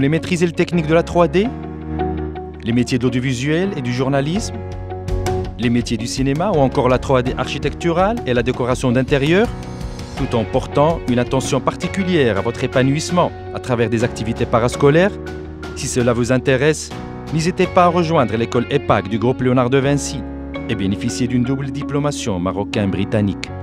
voulez maîtriser les techniques de la 3D, les métiers de l'audiovisuel et du journalisme, les métiers du cinéma ou encore la 3D architecturale et la décoration d'intérieur, tout en portant une attention particulière à votre épanouissement à travers des activités parascolaires. Si cela vous intéresse, n'hésitez pas à rejoindre l'école EPAC du groupe Léonard de Vinci et bénéficier d'une double diplomation marocain-britannique.